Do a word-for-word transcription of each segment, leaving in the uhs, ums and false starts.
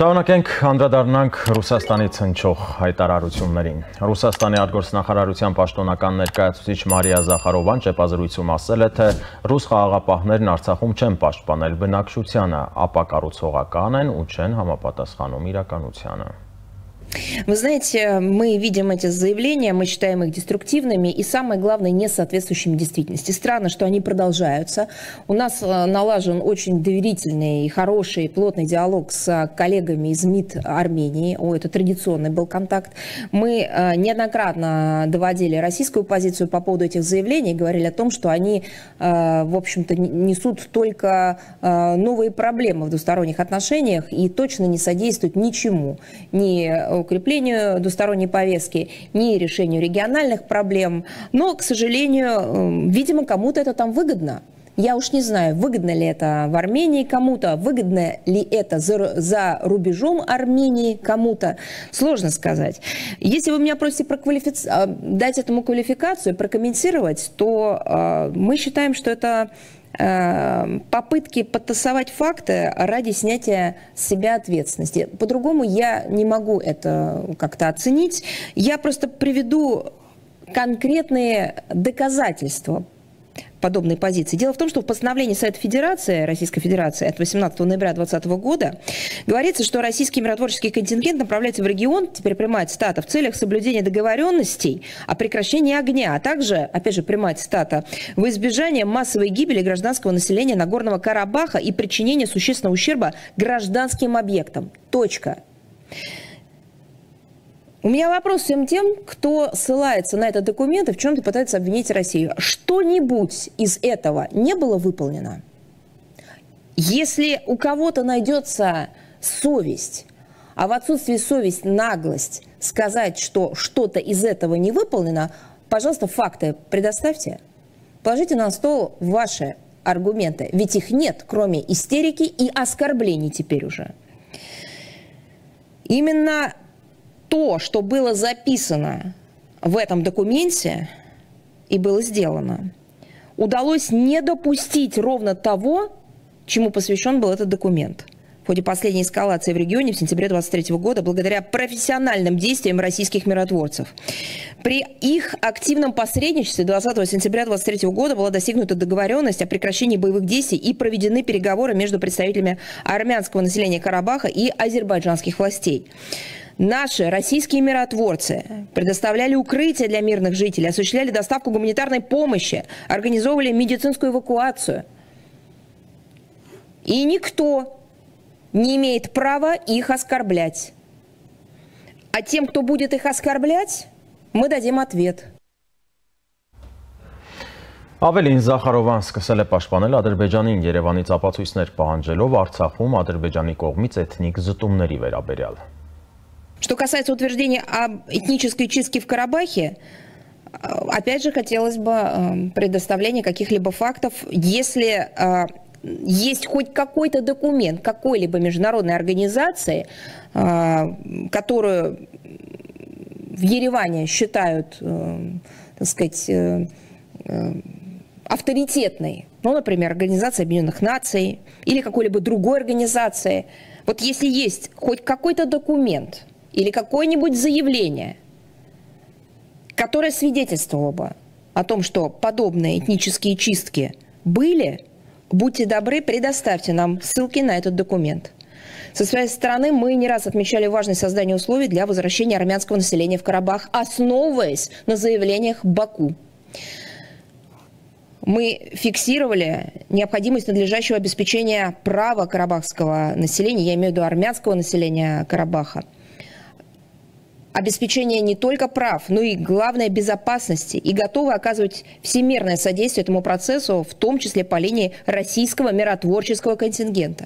Շարունակենք անդրադառնանք Ռուսաստանից հնչող հայտարարություններին։ Ռուսաստանի արտգործնախարարության պաշտոնական ներկայացուցիչ Մարիա Զախարովան ճեպազրույցում ասել է, թե ռուս խաղաղապահներն Արցախում չեն պաշտպանել բնակչությանը, ապա կառուցողական են ու չեն համապատասխանում իրականությանը։ Вы знаете, мы видим эти заявления, мы считаем их деструктивными и, самое главное, не соответствующими действительности. Странно, что они продолжаются. У нас налажен очень доверительный, хороший, плотный диалог с коллегами из МИД Армении. О, это традиционный был контакт. Мы неоднократно доводили российскую позицию по поводу этих заявлений, говорили о том, что они, в общем-то, несут только новые проблемы в двусторонних отношениях и точно не содействуют ничему, ни укреплению двусторонней повестки, ни решению региональных проблем. Но, к сожалению, видимо, кому-то это там выгодно. Я уж не знаю, выгодно ли это в Армении кому-то, выгодно ли это за, за рубежом Армении кому-то. Сложно сказать. Если вы меня просите проквалифици... дать этому квалификацию, прокомментировать, то э, мы считаем, что это попытки подтасовать факты ради снятия с себя ответственности. По-другому я не могу это как-то оценить. Я просто приведу конкретные доказательства подобной позиции. Дело в том, что в постановлении Совета Федерации, Российской Федерации от восемнадцатого ноября две тысячи двадцатого года говорится, что российский миротворческий контингент направляется в регион, теперь прямая цитата, в целях соблюдения договоренностей о прекращении огня, а также, опять же, прямая цитата, во избежание массовой гибели гражданского населения Нагорного Карабаха и причинения существенного ущерба гражданским объектам. Точка. У меня вопрос всем тем, кто ссылается на этот документ и в чем-то пытается обвинить Россию. Что-нибудь из этого не было выполнено? Если у кого-то найдется совесть, а в отсутствии совести наглость сказать, что что-то из этого не выполнено, пожалуйста, факты предоставьте. Положите на стол ваши аргументы, ведь их нет, кроме истерики и оскорблений теперь уже. Именно то, что было записано в этом документе и было сделано, удалось не допустить ровно того, чему посвящен был этот документ. В ходе последней эскалации в регионе в сентябре две тысячи двадцать третьего года благодаря профессиональным действиям российских миротворцев. При их активном посредничестве двадцатого сентября две тысячи двадцать третьего года была достигнута договоренность о прекращении боевых действий и проведены переговоры между представителями армянского населения Карабаха и азербайджанских властей. Наши российские миротворцы предоставляли укрытия для мирных жителей, осуществляли доставку гуманитарной помощи, организовывали медицинскую эвакуацию. И никто не имеет права их оскорблять. А тем, кто будет их оскорблять, мы дадим ответ. Ավելին Զախարովան սկսել է պաշտպանել Ադրբեջանին Երևանից ապացույցներ պահանջելով Արցախում Ադրբեջանի կողմից էթնիկ զտումների վերաբերյալ. Что касается утверждения об этнической чистке в Карабахе, опять же, хотелось бы предоставления каких-либо фактов, если есть хоть какой-то документ какой-либо международной организации, которую в Ереване считают, так сказать, авторитетной, ну, например, Организация Объединенных Наций или какой-либо другой организации. Вот если есть хоть какой-то документ или какое-нибудь заявление, которое свидетельствовало бы о том, что подобные этнические чистки были, будьте добры, предоставьте нам ссылки на этот документ. Со своей стороны мы не раз отмечали важность создания условий для возвращения армянского населения в Карабах, основываясь на заявлениях Баку. Мы фиксировали необходимость надлежащего обеспечения права карабахского населения, я имею в виду армянского населения Карабаха, обеспечение не только прав, но и, главное, безопасности, и готовы оказывать всемирное содействие этому процессу, в том числе по линии российского миротворческого контингента.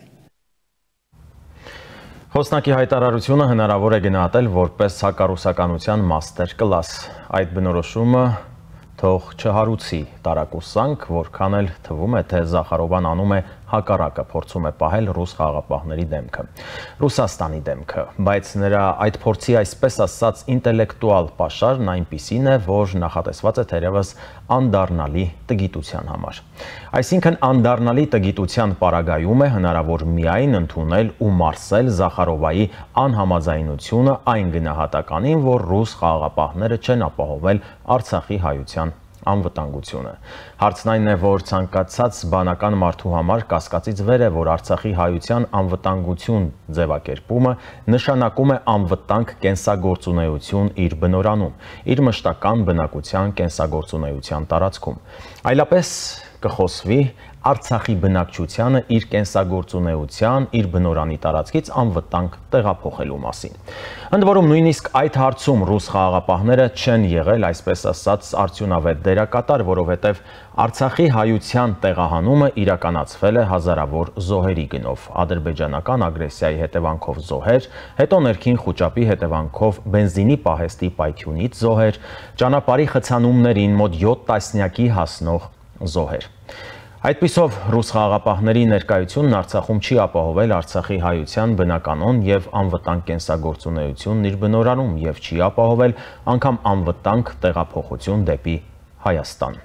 Խոսնակի հայտարարությունը հնարավոր է գնահատել որպես հակառուսականության մաստեր կլաս։ Այդ բնորոշումը թող չհարուցի տարակուսանք, որքան էլ թվում է, թե Զախարովան անում է հակառակը փորձում է պահել ռուս խաղաղապահների դեմքը։ Ռուսաստանի դեմքը, բայց նրա այդ փորձի այսպես ասած ինտելեկտուալ պաշարն այնպիսին է, որ նախատեսված է թերևս անդառնալի տգիտության համար։ Այսինքն անդառնալի տգիտության պարագայում է հնարավոր միայն ընդունել ու մարսել Զախարովայի անհամաձայնությունը այն գնահատականին, որ ռուս խաղաղապահները չեն ապահովել Արցախի հայության անվտանգությունը։ Հարցն այն է, որ ցանկացած բանական մարդու համար կասկածից վեր է, որ Արցախի հայության անվտանգություն ձևակերպումը նշանակում է անվտանգ կենսագործունեություն իր բնորանում, իր մշտական բնակության կենսագործունեության տարածքում։ Այլապես կխոսվի Արցախի բնակչությանը իր կենսագործունեության, իր բնորանի տարածքից անվտանգ տեղափոխելու մասին։ Ընդ որում նույնիսկ այդ հարցում ռուս խաղաղապահները չեն եղել այսպես ասած արդյունավետ դերակատար, որովհետև Արցախի հայության տեղահանումը իրականացվել է հազարավոր զոհերի գնով, ադրբեջանական ագրեսիայի հետևանքով զոհեր, հետո ներքին խուճապի հետևանքով բենզինի պահեստի պայթյունից զոհեր, ճանապարհի խցանումներին մոտ յոթ տասնյակի հասնող զոհեր։ Այդպիսով ռուս խաղաղապահների ներկայությունն Արցախում չի ապահովել Արցախի հայության բնականon եւ անվտանգ կենսագործունեությունն իր բնորանում եւ չի ապահովել անգամ անվտանգ տեղափոխություն դեպի Հայաստան։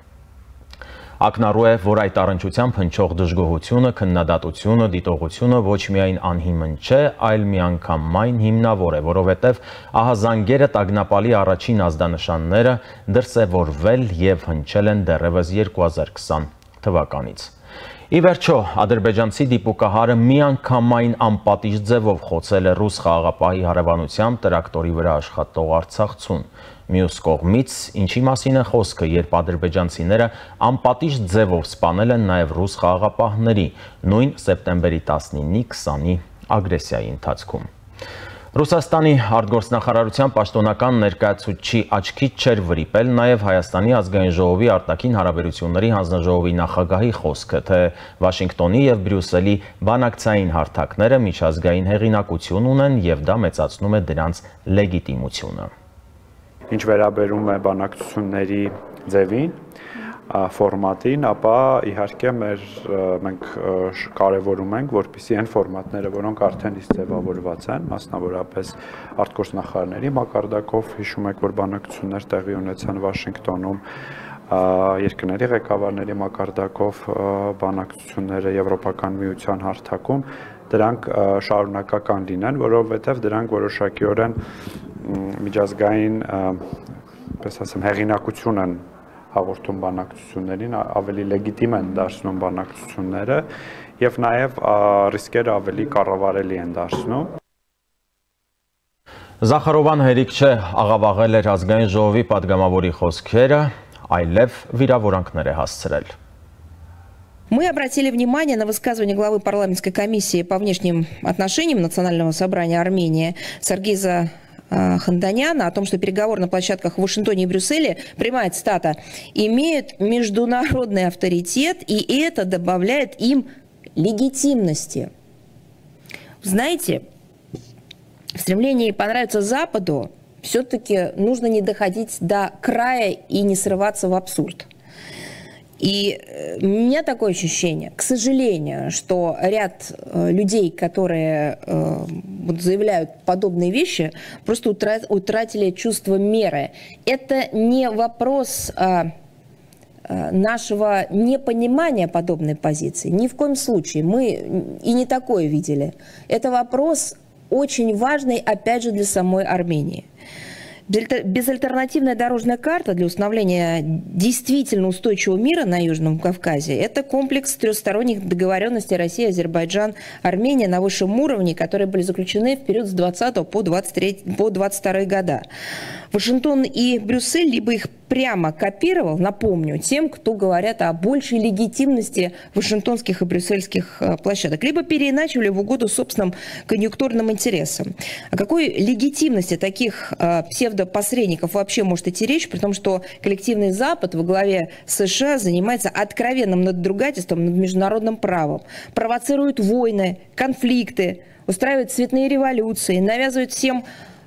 Ակնառու է, որ այդ առնչությամբ հնչող դժգոհությունը, քննադատությունը, դիտողությունը ոչ միայն անհիմն չէ, այլ միանգամայն հիմնավոր է, որովհետև ահազանգերը տագնապալի առաջին ազդանշանները դրսևորվել եւ հնչել են դեռևս երկու հազար քսան թվականից։ Ի վերջո, ադրբեջանցի դիպուկահարը միանգամայն անպատիժ ձևով խոցել է ռուս խաղաղապահի հարևանությամբ տրակտորի վրա աշխատող արցախցուն։ Մյուս կողմից, ինչի մասին է խոսքը, երբ ադրբեջանցիները անպատիժ ձևով սպանել են նաև ռուս խաղաղապահների նույն սեպտեմբերի տասնինի քսանի ագրեսիայի ընթացքում։ Ռուսաստանի արտգործնախարարության պաշտոնական ներկայացուցչի աչքից չէր վրիպել նաև Հայաստանի ազգային ժողովի արտաքին հարաբերությունների հանձնաժողովի նախագահի խոսքը, թե Վաշինգտոնի եւ Բրյուսելի բանակցային հարթակները միջազգային հեղինակություն ունեն եւ դա մեծացնում է դրանց լեգիտիմությունը։ Ինչ վերաբերում է բանակցությունների ձևին, ֆորմատին, ապա իհարկե մեր մենք կարևորում ենք, որպեսզի այն ֆորմատները, որոնք արդեն իսկ ձևավորված են, մասնավորապես արտգործնախարարների մակարդակով, հիշում եք, որ բանակցություններ տեղի ունեցան Վաշինգտոնում, երկրների ղեկավարների մակարդակով բանակցությունները Եվրոպական միության հարթակում, դրանք շարունակական լինեն, որովհետև դրանք որոշակիորեն միջազգային, պես ասեմ, հեղինակություն են հաղորդում բանակցություններին, ավելի լեգիտիմ են դարձնում բանակցությունները եւ նաեւ ռիսկերը ավելի կառավարելի են դարձնում։ Զախարովան հերիք չէ աղավաղել էր ազգային ժողովի падգամավորի խոսքերը, այլև վիրավորանքներ է հասցրել։ Мы обратили внимание на высказывание главы парламентской комиссии по внешним отношениям Национального собрания Армении Саргиза Ханданяна о том, что переговоры на площадках в Вашингтоне и Брюсселе, прямая цитата, имеют международный авторитет, и это добавляет им легитимности. Знаете, в стремлении понравиться Западу все-таки нужно не доходить до края и не срываться в абсурд. И у меня такое ощущение, к сожалению, что ряд людей, которые э, вот заявляют подобные вещи, просто утратили чувство меры. Это не вопрос э, э, нашего непонимания подобной позиции. Ни в коем случае. Мы и не такое видели. Это вопрос очень важный, опять же, для самой Армении. Безальтернативная дорожная карта для установления действительно устойчивого мира на Южном Кавказе – это комплекс трехсторонних договоренностей России, Азербайджан, Армения на высшем уровне, которые были заключены в период с двадцатого по двадцать третий, по двадцать второй года. Вашингтон и Брюссель либо их прямо копировал, напомню, тем, кто говорят о большей легитимности вашингтонских и брюссельских площадок, либо переиначивали в угоду собственным конъюнктурным интересам. О какой легитимности таких э, псевдопосредников вообще может идти речь, при том, что коллективный Запад во главе США занимается откровенным надругательством над международным правом, провоцирует войны, конфликты, устраивает цветные революции, навязывает всем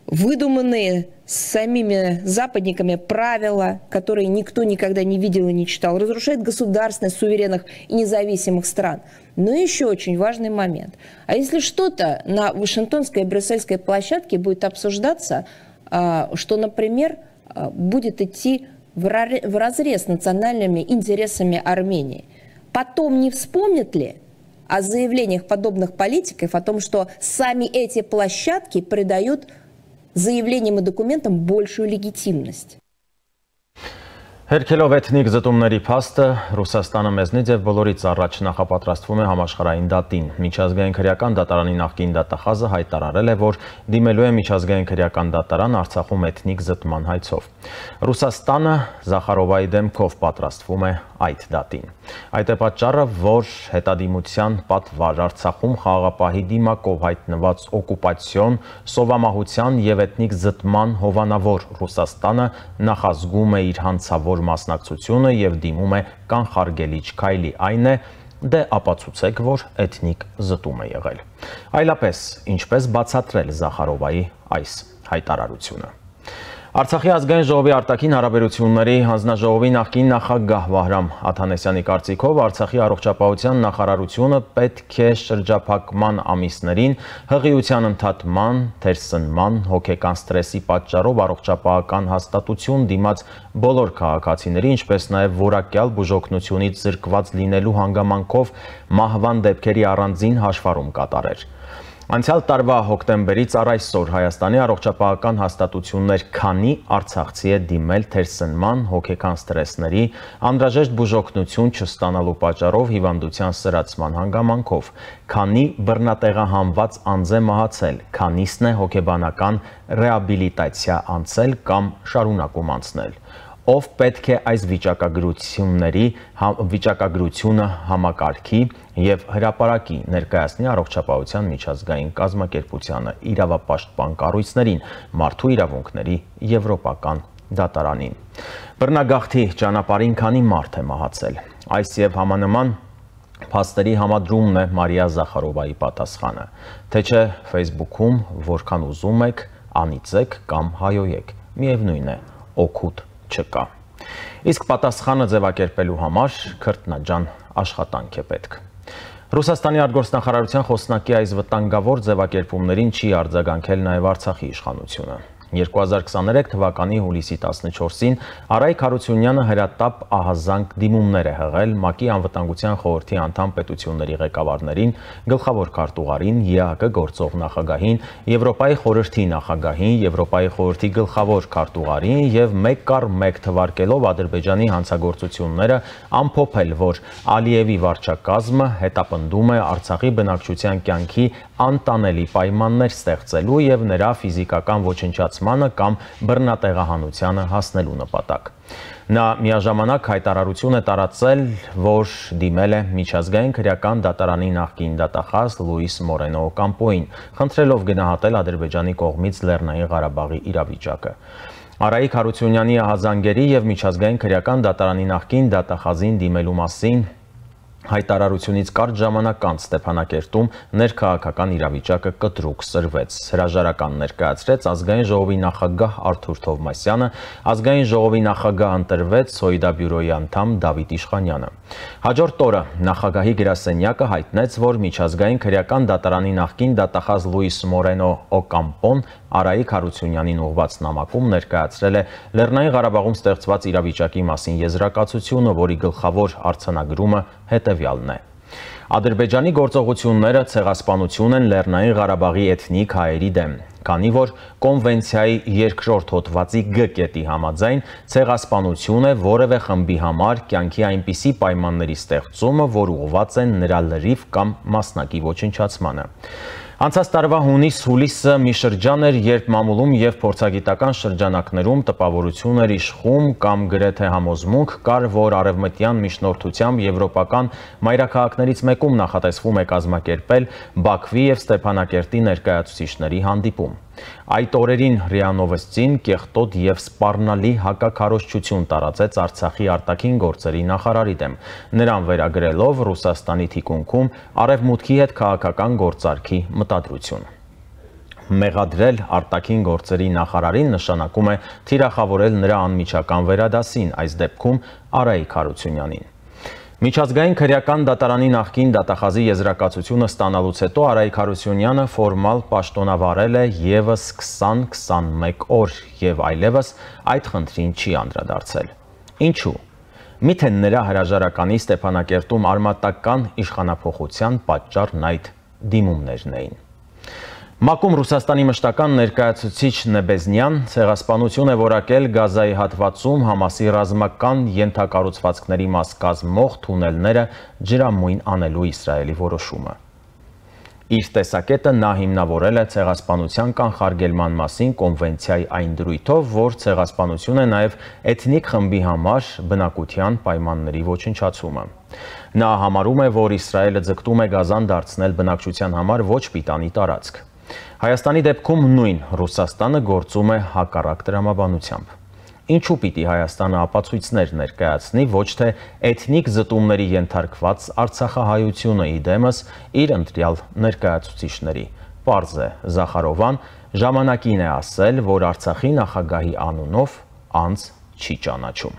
выдуманные самими западниками правила, которые никто никогда не видел и не читал, разрушает государственность суверенных и независимых стран. Но еще очень важный момент. А если что-то на Вашингтонской и Брюссельской площадке будет обсуждаться, что, например, будет идти вразрез с национальными интересами Армении, потом не вспомнят ли о заявлениях подобных политиков о том, что сами эти площадки придают заявлениям и документам большую легитимность? Հերքելով էթնիկ զտումների փաստը, Ռուսաստանը մեզնից եւ բոլորից առաջ նախապատրաստվում է համաշխարհային դատին։ Միջազգային քրեական դատարանի նախկին դատախազը հայտարարել է, որ դիմելու է միջազգային քրեական դատարան Արցախում էթնիկ զտման հայցով։ Ռուսաստանը Զախարովայի դեմքով պատրաստվում է այդ դատին։ Այդ է պատճառը, որ հետադիմության պատվար Արցախում խաղաղապահի դիմակով հայտնված օկուպացիոն, սովամահության եւ էթնիկ զտման հովանավոր Ռուսաստանը նախազգում է իր հանցավոր մասնակցությունը եւ դիմում է կանխարգելիչ քայլի, այն է դե ապացուցեք, որ էթնիկ զտում է եղել։ Այլապես ինչպես բացատրել Զախարովայի այս հայտարարությունը։ Արցախի ազգային ժողովի արտաքին հարաբերությունների հանձնաժողովի նախկին նախագահ Վահրամ Աթանեսյանի կարծիքով Արցախի առողջապահության նախարարությունը պետք է շրջափակման ամիսներին հղիության ընդհատման, թերսնման, հոգեկան ստրեսի պատճառով առողջապահական հաստատություն դիմաց բոլոր քաղաքացիների, ինչպես նաև որակյալ բուժօգնությունից զրկված լինելու հանգամանքով մահվան դեպքերի առանձին հաշվառում կատարեր։ Անցյալ տարվա հոկտեմբերից առ այսօր Հայաստանի առողջապահական հաստատություններ քանի արցախցի է դիմել թերսնման, հոգեկան ստրեսների, անհրաժեշտ բուժօգնություն չստանալու պատճառով հիվանդության սրացման հանգամանքով, քանի բռնատեղահանված անձ է մահացել, քանիսն է հոգեբանական ռեաբիլիտացիա անցել կամ շարունակում անցնել։ Ով պետք է այս վիճակագրությունների վիճակագրությունը համակարգի եւ հրապարակի ներկայացնի առողջապահության միջազգային կազմակերպությանը, իրավապաշտպան կառույցներին, մարդու իրավունքների եվրոպական դատարանին։ Բռնագաղթի ճանապարհին քանի մարդ է մահացել։ Այս եւ համանման փաստերի համադրումն է Մարիա Զախարովայի պատասխանը, թե չէ Facebook-ում որքան ուզում եք, անիծեք կամ հայոյեք, միևնույն է, օգուտ չկա։ Իսկ պատասխանը ձևակերպելու համար քրտնաջան աշխատանք է պետք։ Ռուսաստանի արտգործնախարարության խոսնակի այս վտանգավոր ձևակերպումներին չի արձագանքել նաև Արցախի իշխանությունը։ երկու հազար քսաներեք թվականի հուլիսի տասնչորսին Արայիկ Հարությունյանը հրատապ ահազանգ դիմումներ է հղել ՄԱԿ-ի անվտանգության խորհրդի անդամ պետությունների ղեկավարներին, գլխավոր քարտուղարին, ԵԱՀԿ գործող նախագահին, Եվրոպայի խորհրդի նախագահին, Եվրոպայի խորհրդի գլխավոր քարտուղարին եւ մեկ կառ մեկ թվարկելով Ադրբեջանի հանցագործությունները ամփոփել, որ Ալիևի վարչակազմը հետապնդում է Արցախի բնակչության կյանքի անտանելի պայմաններ ստեղծելու եւ նրա ֆիզիկական ոչնչացմանը կամ բռնատեղահանությանը հասնելու նպատակ։ Նա միաժամանակ հայտարարություն է տարածել, որ դիմել է միջազգային քրեական դատարանի նախկին դատախազ Լուիս Մորենո Օկամպոին, խնդրելով գնահատել Ադրբեջանի կողմից Լեռնային Ղարաբաղի իրավիճակը։ Արայիկ Հարությունյանի ահազանգերի եւ միջազգային քրեական դատարանի նախկին դատախազին դիմելու մասին հայտարարությունից կարճ ժամանակ անց Ստեփանակերտում ներքաղաքական իրավիճակը կտրուկ սրվեց։ Հրաժարական ներկայացրեց ազգային ժողովի նախագահ Արթուր Թովմասյանը, ազգային ժողովի նախագահ ընտրվեց Սոյդաբյուրոյի անդամ Դավիթ Իշխանյանը։ Հաջորդ օրը նախագահի գրասենյակը հայտնեց, որ միջազգային քրեական դատարանի նախկին դատախազ Լուիս Մորենո Օկամպոն Արայիկ Հարությունյանին ուղղված նամակում ներկայացրել է Լեռնային Ղարաբաղում ստեղծված իրավիճակի մասին եզրակացությունը, որի գլխավոր արձանագրումը հետևյալն է. Ադրբեջանի գործողությունները ցեղասպանություն են Լեռնային Ղարաբաղի էթնիկ հայերի դեմ, քանի որ կոնվենցիայի երկրորդ հոդվածի Գ կետի համաձայն ցեղասպանություն է որևէ խմբի համար կյանքի այնպիսի պայմանների ստեղծումը, որ ուղղված են նրա լրիվ կամ մասնակի ոչնչացմանը։ Անցած տարվա հունիս-հուլիսը մի շրջան էր, երբ մամուլում եւ փորձագիտական շրջանակներում տպավորություն էր իշխում կամ գրեթե համոզմունք կար, որ արևմտյան միջնորդությամբ եվրոպական մայրաքաղաքներից մեկում նախատեսվում է կազմակերպել Բաքվի եւ Ստեփանակերտի ներկայացուցիչների հանդիպում։ Այդ օրերին ՌԻԱ Նովոստին կեղտոտ եւ սպառնալի հակաքարոզչություն տարածեց Արցախի արտաքին գործերի նախարարի դեմ, նրան վերագրելով Ռուսաստանի թիկունքում արևմուտքի հետ քաղաքական գործարքի մտադրություն։ Մեղադրել արտաքին գործերի նախարարին նշանակում է թիրախավորել նրա անմիջական վերադասին, այս դեպքում Արայիկ Հարությունյանին։ Միջազգային քրեական դատարանի նախկին դատախազի եզրակացությունը ստանալուց հետո Արայիկ Հարությունյանը ֆորմալ պաշտոնավարել է ևս քսան քսանմեկ օր եւ այլևս այդ խնդրին չի անդրադարձել։ Ինչու՞։ Միթե նրա հրաժարականի Ստեփանակերտում արմատական իշխանափոխության պատճառն այդ դիմումներն էին։ ՄԱԿ-ում Ռուսաստանի մշտական ներկայացուցիչ Նեբեզնյան ցեղասպանություն է որակել Գազայի հատվածում Համասի ռազմական ենթակառուցվածքների մաս կազմող թունելները ջրամույն անելու Իսրայելի որոշումը։ Իր տեսակետը նա հիմնավորել է ցեղասպանության կանխարգելման մասին կոնվենցիայի այն դրույթով, որ ցեղասպանություն է նաև էթնիկ խմբի համար բնակության պայմանների ոչնչացումը։ Նա համարում է, որ Իսրայելը ձգտում է Գազան դարձնել բնակչության համար ոչ պիտանի տարածք։ Հայաստանի դեպքում նույն Ռուսաստանը գործում է հակառակ տրամաբանությամբ։ Ինչու պիտի Հայաստանը ապացույցներ ներկայացնի ոչ թե էթնիկ զտումների ենթարկված արցախահայությունը իդեմս իր ընտրյալ ներկայացուցիչների։ Պարզ է, Զախարովան ժամանակին է ասել, որ Արցախի նախագահի անունով անձ չի ճանաչում։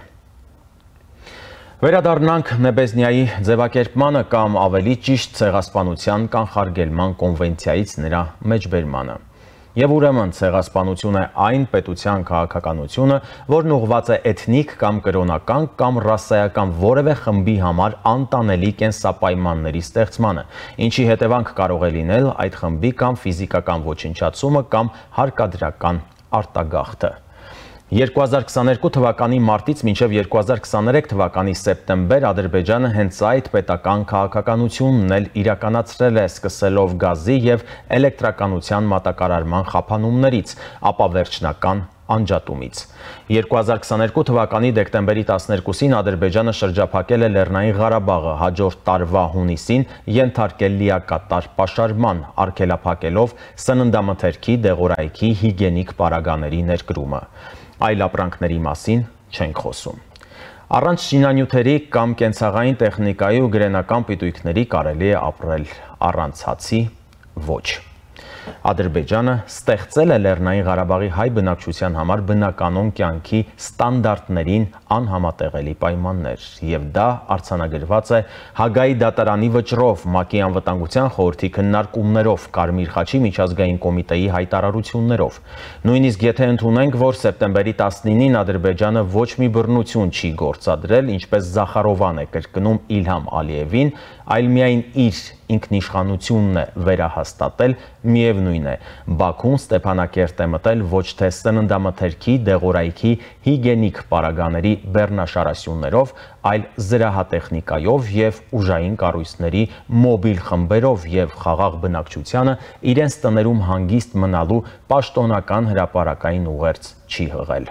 Վերադառնանք Նեբեզնյայի ձևակերպմանը կամ ավելի ճիշտ ցեղասպանության կանխարգելման կոնվենցիայից նրա մեջբերմանը։ Եվ ուրեմն ցեղասպանություն է այն պետության քաղաքականությունը, որն ուղղված է էթնիկ կամ կրոնական կամ ռասայական որևէ խմբի համար անտանելի կենսապայմանների ստեղծմանը, ինչի հետևանք կարող է լինել այդ խմբի կամ ֆիզիկական ոչնչացումը կամ հարկադրական արտագաղթը։ երկու հազար քսաներկու թվականի մարտից մինչև երկու հազար քսաներեք թվականի սեպտեմբեր Ադրբեջանը հենց այդ պետական քաղաքականությունն էլ իրականացրել է, սկսելով գազի եւ էլեկտրականության մատակարարման խափանումներից, ապա վերջնական անջատումից։ երկու հազար քսաներկու թվականի դեկտեմբերի տասներկուսին Ադրբեջանը շրջափակել է Լեռնային Ղարաբաղը, հաջորդ տարվա հունիսին ենթարկել լիակատար պաշարման, արգելափակելով սննդամթերքի, դեղորայքի, հիգիենիկ պարագաների ներկրումը։ Այլ ապրանքների մասին չենք խոսում։ Առանց շինանյութերի կամ կենցաղային տեխնիկայի ու գրենական պիտույքների կարելի է ապրել, առանց հացի ոչ։ Ադրբեջանը ստեղծել է Լեռնային Ղարաբաղի հայ բնակչության համար բնականոն կյանքի ստանդարտներին անհամատեղելի պայմաններ, եւ դա արձանագրված է Հագայի դատարանի վճռով, ՄԱԿ-ի անվտանգության խորհրդի քննարկումներով, Կարմիր խաչի միջազգային կոմիտեի հայտարարություններով։ Նույնիսկ եթե ընդունենք, որ սեպտեմբերի տասնինին Ադրբեջանը ոչ մի բռնություն չի գործադրել, ինչպես Զախարովան է կրկնում Իլհամ Ալիևին, այլ միայն իր ինքնիշխանությունն է վերահաստատել, միևնույն է, Բաքուն Ստեփանակերտ է մտել ոչ թե սննդամթերքի, դեղորայքի, հիգիենիկ պարագաների բեռնաշարասյուններով, այլ զրահատեխնիկայով եւ ուժային կառույցների մոբիլ խմբերով եւ խաղաղ բնակչությանը իրենց տներում հանգիստ մնալու պաշտոնական հրապարակային ուղերձ չի հղել։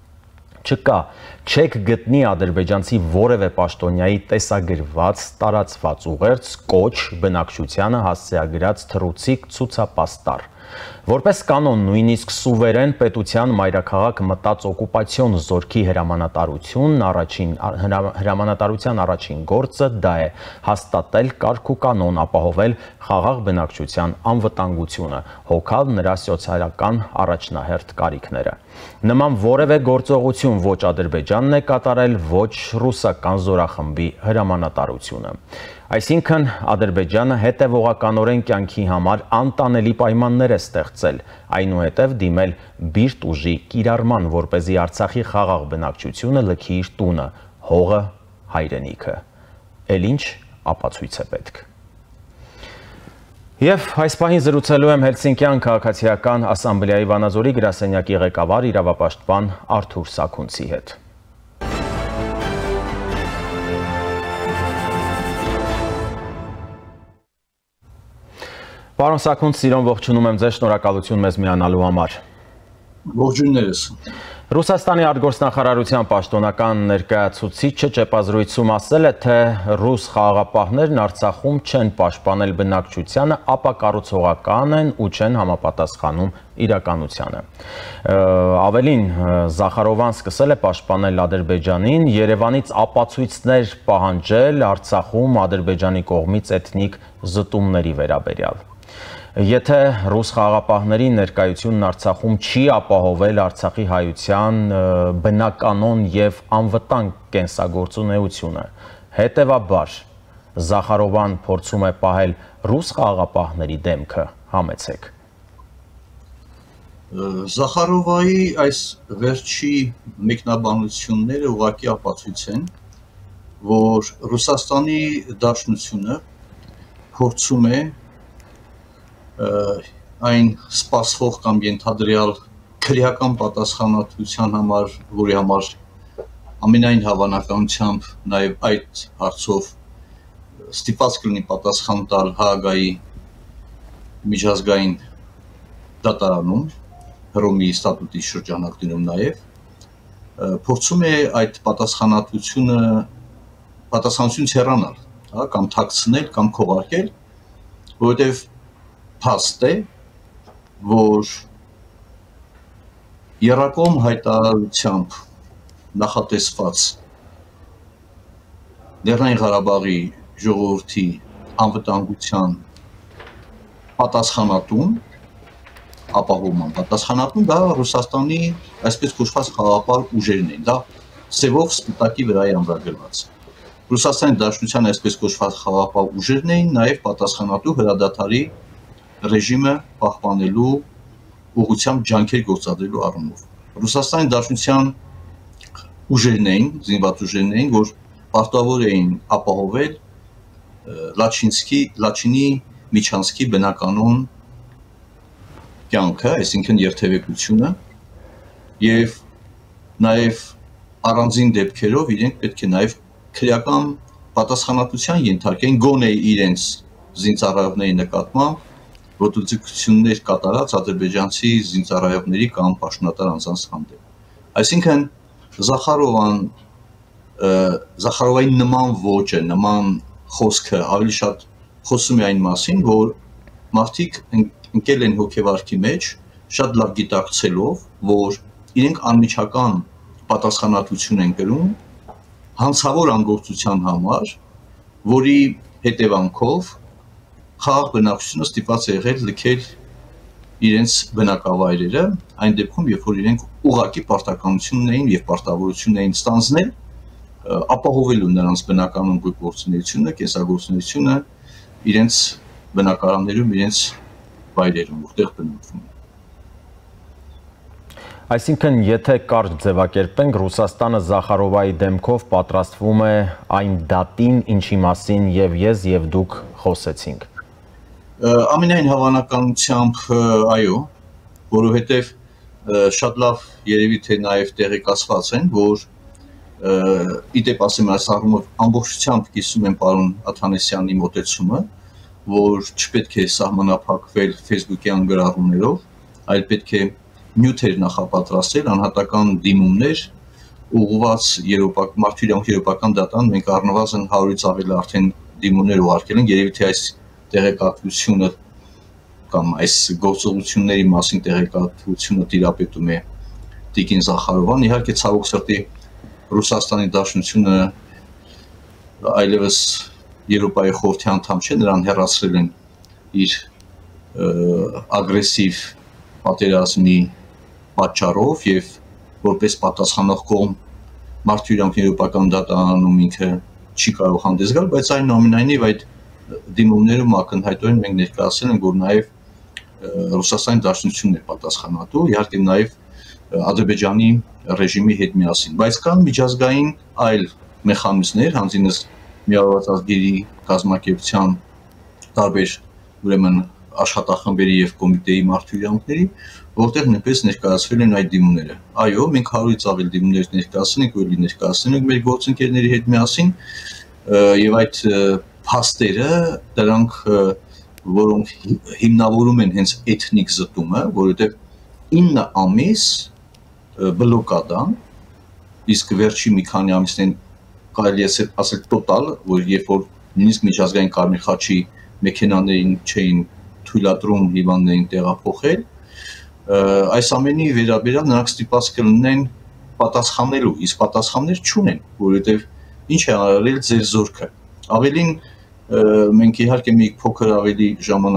Չկա, չեք գտնի ադրբեջանցի որևէ պաշտոնյայի տեսագրված, տարածված ուղերձ, կոչ, բնակչությանը հասցեագրած թռուցիկ ցուցապաստառ։ Որպես կանոն, նույնիսկ սուվերեն պետության մայրաքաղաք մտած օկուպացիոն զորքի հրամանատարությունն առաջին հրամանատարության առաջին գործը դա է հաստատել կարգ ու կանոն, ապահովել խաղաղ բնակչության անվտանգությունը, հոգալ նրա սոցիալական առաջնահերթ կարիքները։ Նման որևէ գործողություն ոչ Ադրբեջանն է կատարել, ոչ ռուսական զորախմբի հրամանատարությունը։ Այսինքն Ադրբեջանը հետևողականորեն կյանքի համար անտանելի պայմաններ է ստեղծել, այնուհետև դիմել բիրտ ուժի կիրառման, որպեսզի Արցախի խաղաղ բնակչությունը լքի իր տունը, հողը, հայրենիքը։ Էլ ինչ ապացույց է պետք։ Եվ այս պահին զրուցելու եմ Հելսինկյան քաղաքացիական ասամբլեայի Վանաձորի գրասենյակի ղեկավար իրավապաշտպան Արթուր Սաքունցի հետ։ Պարոն Սաքունց, սիրոն ողջունում եմ ձեզ, շնորհակալություն մեզ միանալու համար։ Ողջույններս։ Ռուսաստանի արտգործնախարարության պաշտոնական ներկայացուցիչը ճեպազրույցում ասել է, թե ռուս խաղաղապահներն Արցախում չեն պաշտպանել բնակչությանը, ապա կառուցողական են ու չեն համապատասխանում իրականությանը։ Ավելին, Զախարովան սկսել է պաշտպանել Ադրբեջանին, Երևանից ապացույցներ պահանջել Արցախում Ադրբեջանի կողմից էթնիկ զտումների վերաբերյալ։ Եթե ռուս խաղաղապահների ներկայությունն Արցախում չի ապահովել Արցախի հայության բնականոն եւ անվտանգ կենսագործունեությունը, հետեւաբար Զախարովան փորձում է պահել ռուս խաղաղապահների դեմքը, համեցեք։ Զախարովայի այս վերջի մեկնաբանությունները ուղղակի ապացույց են, որ Ռուսաստանի Դաշնությունը փորձում է այն սպասվող կամ ենթադրյալ քրեական պատասխանատվության համար, որի համար ամենայն հավանականությամբ նաև այդ հարցով ստիպված կլինի պատասխան տալ Հաագայի միջազգային դատարանում, Հռոմի ստատուտի շրջանակներում նաև, փորձում է այդ պատասխանատվությունը պատասխանատվությունից հեռանալ, կամ թաքցնել, կամ քողարկել, որովհետև փաստ է, որ եռակողմ հայտարարությամբ նախատեսված Լեռնային Ղարաբաղի ժողովրդի անվտանգության պատասխանատուն, ապահովման պատասխանատուն, դա Ռուսաստանի այսպես կոչված խաղաղապահ ուժերն են, դա սևով սպիտակի վրա է ամրագրված։ Ռուսաստանի Դաշնության այսպես կոչված խաղաղապահ ուժերն էին նաև պատասխանատու հրադադարի ռեժիմը պահպանելու ուղղությամբ ջանքեր գործադրելու առումով։ Ռուսաստանի Դաշնության ուժերն էին, զինված ուժերն էին, որ պարտավոր էին ապահովել Լաչինսկի, Լաչինի Միչանսկի բնականոն կյանքը, այսինքն երթևեկությունը, եւ նաև առանձին դեպքերով իրենք պետք է նաև քրեական պատասխանատվության ենթարկեն գոնե իրենց զինծառայողների նկատմամբ ոտնձգություններ կատարած ադրբեջանցի զինծառայողների կամ պաշտոնատար անձանց հանդեպ։ Այսինքն Զախարովան Զախարովայի նման ոճը, նման խոսքը ավելի շատ խոսում է այն մասին, որ մարդիկ ընկել են հոգեվարքի մեջ, շատ լավ գիտակցելով, որ իրենք անմիջական պատասխանատվություն են կրում հանցավոր անգործության համար, որի հետևանքով խաղաղ բնակչությունը ստիպված է եղել լքել իրենց բնակավայրերը, այն դեպքում, երբ որ իրենք ուղղակի պարտականություն ունեին եւ պարտավորություն էին ստանձնել, ապահովելու նրանց բնականոն գործունեությունը, կենսագործունեությունը իրենց բնակարաններում, իրենց վայրերում, որտեղ բնակվում են։ Այսինքն, եթե կարճ ձևակերպենք, Ռուսաստանը Զախարովայի դեմքով պատրաստվում է այն դատին, ինչի մասին եւ ես եւ դուք խոսեցինք։ Ամենայն հավանականությամբ այո, որովհետև շատ լավ երևի թե նաև տեղեկացված են, որ իդեպ ասեմ այս առումով ամբողջությամբ կիսում են պարոն Աթանեսյանի մոտեցումը, որ չպետք է սահմանափակվել Facebook-յան գրառումներով, այլ պետք է նյութեր նախապատրաստել, անհատական դիմումներ ուղղված մարդու երեւական դատան, մենք առնվազն հարյուրից ավել արդեն դիմումներ ուղարկել ենք, երևի թե այս տեղեկատվությունը կամ այս գործողությունների մասին տեղեկատվությունը տիրապետում է Տիկին Զախարովան, իհարկե ցավոք սրտի Ռուսաստանի Դաշնությունը այլևս Եվրոպայի խորհրդի անդամ չէ, նրան հեռացրել են իր ագրեսիվ պատերազմի պատճառով եւ որպես պատասխանող կողմ մարդու երեւական դատարանում ինքը չի կարող հանդես գալ, բայց այնուամենայնիվ այդ դիմումներում ակնհայտորեն մենք ներկայացել ենք, որ նաև Ռուսաստանի Դաշնությունն է պատասխանատու, իհարկե նաև Ադրբեջանի ռեժիմի հետ միասին, բայց կան միջազգային այլ մեխանիզմներ, հանձինս Միավորված ազգերի կազմակերպության տարբեր ուրեմն աշխատախմբերի եւ կոմիտեի մարդու իրավունքների, որտեղ նույնպես ներկայացվել են այդ դիմումները։ Այո, մենք հարյուրից ավել դիմումներ ներկայացել ենք, որի ներկայացել ենք մեր գործընկերների հետ միասին, եւ այդ փաստերը, դրանք որոնք հիմնավորում են հենց էթնիկ զտումը, որովհետեւ ինը ամիս բլոկադան, իսկ վերջի մի քանի ամիսներին կարելի է ասել տոտալ, որ երբ որ նույնիսկ միջազգային Կարմիր խաչի մեքենաներին չէին թույլատրում հիվանդներին տեղափոխել, այս ամենի վերաբերյալ նրանք ստիպված կլինեն պատասխանելու, իսկ պատասխաններ չունեն, որովհետև ինչ է արել ձեր զորքը։ Ավելին մենք իհարկե մի փոքր ավելի ժամանակ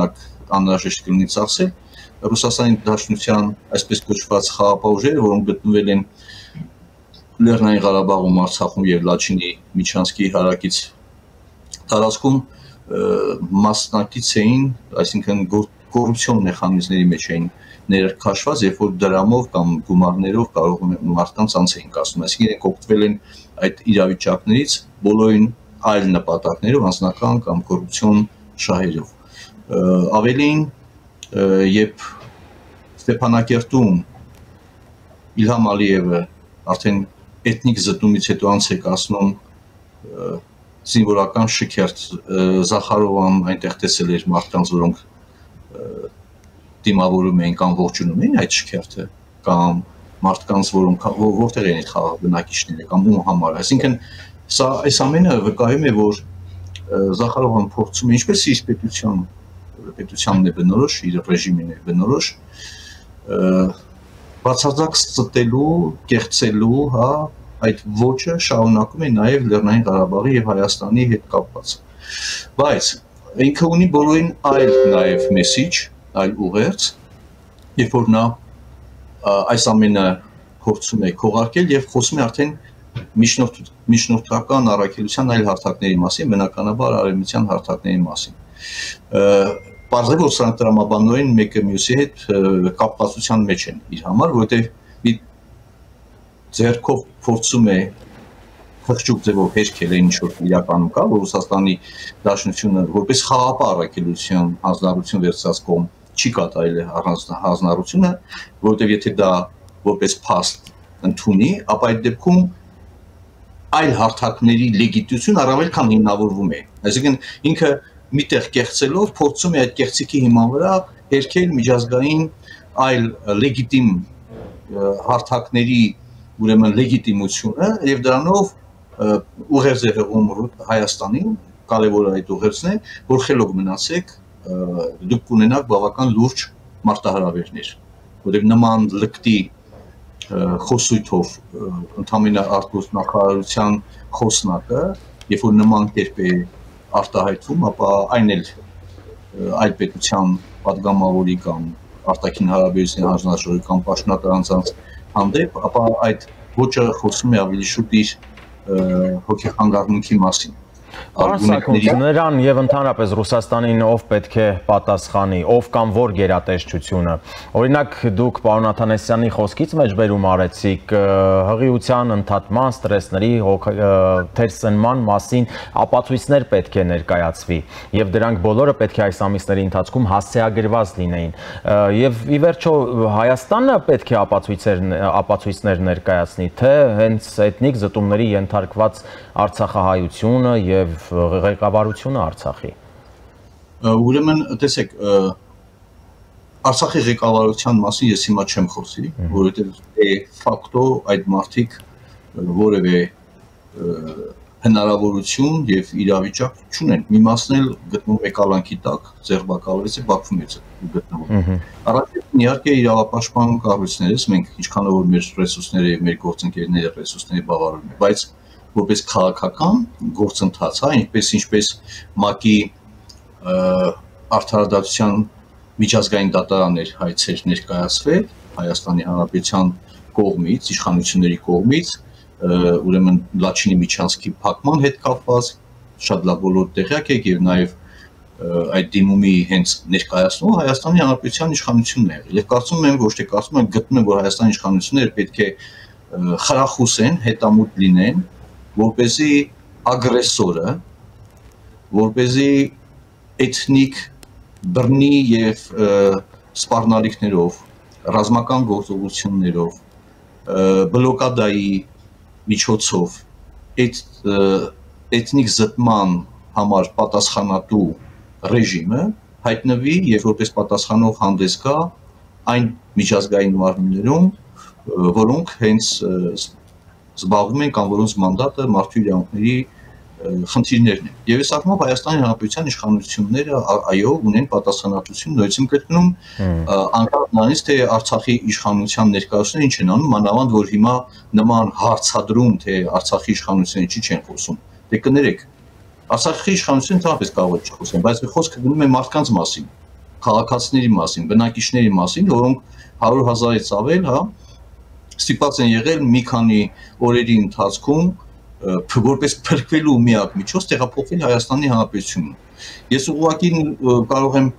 անհրաժեշտ կլինի ծախսել Ռուսաստանի Դաշնության այսպես կոչված խաղապահ ուժերը, որոնք գտնվել են Լեռնային Ղարաբաղում, Արցախում եւ Լաչինի միջանցքի հարակից տարածքում մասնակից էին, այսինքն կոռուպցիոն մեխանիզմների մեջ էին ներքաշված, երբ որ դրամով կամ գումարներով կարող են մարդկանց անց էին կասում, այսինքն իրենք օգտվել են այդ իրավիճակներից բոլորին այլ նպատակներով, անձնական կամ կոռուպցիոն շահերով։ Ավելին, երբ Ստեփանակերտում Իլհամ Ալիևը արդեն էթնիկ զտումից հետո անց է կասնում զինվորական շքերթ Զախարովան այնտեղ տեսել էր մարդկանց, որոնք դիմավորում էին կամ ողջունում էին այդ շքերթը, կամ մարդկանց, որոնք որտեղ են այդ խաղաղ բնակիչները կամ ում համար, այսինքն սա այս ամենը վկայում է, որ Զախարովան փորձում է ինչպես իր պետության պետությանն է բնորոշ, իր ռեժիմին է բնորոշ բացարձակ ստելու, կեղծելու, հա, այդ ոճը շարունակում է նաև Լեռնային Ղարաբաղի եւ Հայաստանի հետ կապված։ Բայց ինքը ունի բոլորին այլ նաև մեսիջ, այլ ուղերձ, երբ որ նա այս ամենը փորձում է քողարկել եւ խոսում է արդեն միջնորդ միջնորդական առաքելության այլ հարթակների մասին, բնականաբար արևմտյան հարթակների մասին։ Պարզ է, որ սրանք տրամաբանորեն մեկը մյուսի հետ կապվածության մեջ են իր համար, որովհետև մի ձեռքով փորձում է խղճուկ ձևով հերքել այն ինչ-որ իրականում կա, որ Ռուսաստանի Դաշնությունը որպես խաղապահ առաքելության հանձնառություն վերցած կողմ չի կատարել հանձնառությունը, որովհետև եթե դա որպես փաստ ընդունի, ապա այդ դեպքում այլ հարթակների լեգիտիմություն առավել քան հիմնավորվում է։ Այսինքն ինքը միտեղ կեղծելով փորձում է այդ կեղծիքի հիման վրա հերքել միջազգային այլ լեգիտիմ հարթակների ուրեմն լեգիտիմությունը եւ դրանով ուղերձ է հղում Հայաստանին, կարևորը այդ ուղերձն է, որ խելոք մնացեք, դուք կունենաք բավական լուրջ մարտահրավերներ, որտեղ նման լկտի խոսույթով ընդհանրապես արտգործնախարարության խոսնակը, երբ որ նման կերպ է արտահայտվում, ապա այն էլ այլ պետության պատգամավորի կամ արտաքին հարաբերությունների հանձնաժողովի կամ պաշտոնատար անձանց հանդեպ, ապա այդ ոճը խոսում է ավելի շուտ իր հոգեխանգարմունքի մասին։ Նրան եւ ընդհանրապես Ռուսաստանին ով պետք է պատասխանի, ով կամ որ գերատեսչությունը։ Օրինակ դուք պարոն Աթանեսյանի խոսքից մեջ բերում արեցիք հղիության ընդհատման, ստրեսների, թերսնման մասին ապացույցներ պետք է ներկայացվի եւ դրանք բոլորը պետք է այս ամիսների ընթացքում հասցեագրված լինեին։ Եվ ի վերջո Հայաստանը պետք է ապացույցեր ապացույցներ ներկայացնի, թե հենց էթնիկ զտումների ենթարկված Արցախահայությունը եւ ղեկավարությունը Արցախի։ Ուրեմն, տեսեք, Արցախի ղեկավարության մասին ես հիմա չեմ խոսի, որովհետեւ դե ֆակտո այդ մարդիկ որևէ հնարավորություն եւ իրավիճակ չունեն։ Մի մասն էլ գտնվում է կալանքի տակ, ձերբակալվեց է Բաքվում է գտնվում։ Առաջին իհարկե իրավապաշտպան կառույցներից մենք ինչքանով որ մեր ռեսուրսները եւ մեր գործընկերների ռեսուրսների բավարարում են, բայց որպես քաղաքական գործընթաց, հա, ինչպես ինչպես ՄԱԿ-ի արդարադատության միջազգային դատարաններ հայցեր ներկայացվել Հայաստանի Հանրապետության կողմից, իշխանությունների կողմից, ուրեմն Լաչինի միջանցքի փակման հետ կապված, շատ լավ բոլոր տեղյակ եք եւ նաեւ այդ դիմումի հենց ներկայացնումը Հայաստանի Հանրապետության իշխանությունն է եղել։ Եվ կարծում եմ, ոչ թե կարծում եմ, գտնում եմ, որ Հայաստանի իշխանությունները պետք է խրախուսեն, հետամուտ լինեն, որպեսզի ագրեսորը, որպեսզի էթնիկ բռնի եւ սպառնալիքներով, ռազմական գործողություններով, բլոկադայի միջոցով այդ էթնիկ զտման համար պատասխանատու ռեժիմը հայտնվի եւ որպես պատասխանող հանդես գա այն միջազգային մարմիններում, որոնք հենց զբաղվում են կամ որոնց մանդատը մարդու իրավունքների խնդիրներն են։ Եվ այս առումով Հայաստանի Հանրապետության իշխանությունները այո ունեն պատասխանատվություն, նույնիսկ եմ կրկնում, անկախ նրանից թե Արցախի իշխանության ներկայացուցիչները ինչ են անում, մանավանդ որ հիմա նման հարցադրում, թե Արցախի իշխանությունները ինչի չեն խոսում։ Դե կներեք, Արցախի իշխանությունը ընդհանրապես կարող է չխոսեն, բայց խոսքը գնում է մարդկանց մասին, քաղաքացիների մասին, բնակիչների մասին, որոնք հարյուր հազարից ավել, հա, ստիպված են եղել մի քանի օրերի ընթացքում որպես փրկվելու միակ միջոց տեղափոխվել Հայաստանի Հանրապետությունում։ Ես ուղղակի կարող եմ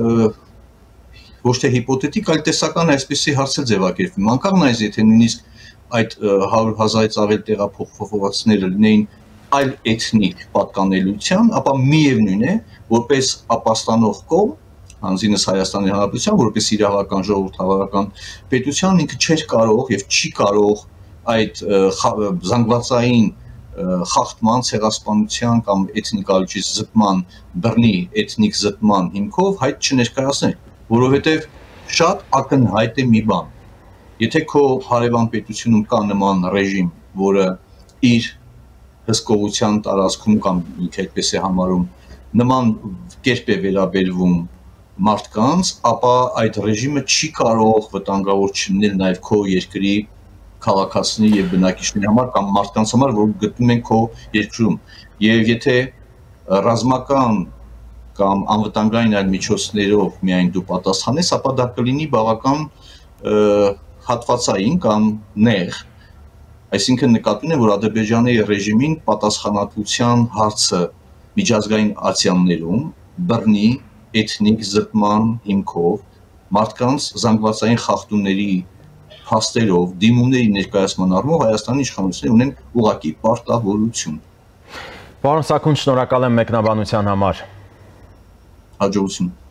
ոչ թե հիպոթետիկ, այլ տեսական այսպիսի հարցեր ձևակերպվի։ Մանկաղն այս եթե նույնիսկ այդ հարյուր հազարից ավել տեղափոխվածները լինեին այլ էթնիկ պատկանելիության, ապա միևնույն է, որպես ապաստանող կողմ, հանձինս Հայաստանի Հանրապետության, որպես իրավական ժողովրդավարական պետության ինքը չէր կարող եւ չի կարող այդ զանգվածային խախտման, ցեղասպանության կամ էթնիկալիչի զտման, բռնի էթնիկ զտման հիմքով հայտ չներկայացնել, որովհետեւ շատ ակնհայտ է մի բան։ Եթե քո հարևան պետությունում կա նման ռեժիմ, որը իր հսկողության տարածքում կամ ինքը այդպես է համարում, նման կերպ է վերաբերվում մարդկանց, ապա այդ ռեժիմը չի կարող վտանգավոր չլինել նաև քո երկրի քաղաքացիների եւ բնակիչների համար կամ մարդկանց համար, որ գտնում են քո երկրում։ Եվ եթե ռազմական կամ անվտանգային այլ միջոցներով միայն դու պատասխանես, ապա դա կլինի բավական հատվածային կամ նեղ, այսինքն նկատում եմ, որ Ադրբեջանի ռեժիմին պատասխանատվության հարցը միջազգային ացիաներում բռնի էթնիկ զտման հիմքով մարդկանց զանգվածային խախտումների փաստերով դիմումների ներկայացման առումով Հայաստանի իշխանությունները ունեն ուղղակի պարտավորություն։ Պարոն Սաքուն, շնորհակալ եմ մեկնաբանության համար։ Հաջողություն։